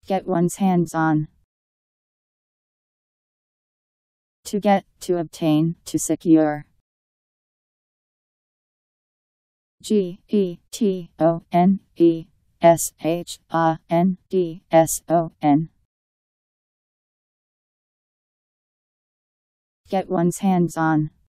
Get one's hands on. To get, to obtain, to secure. Gettoneshondson. Get one's hands on.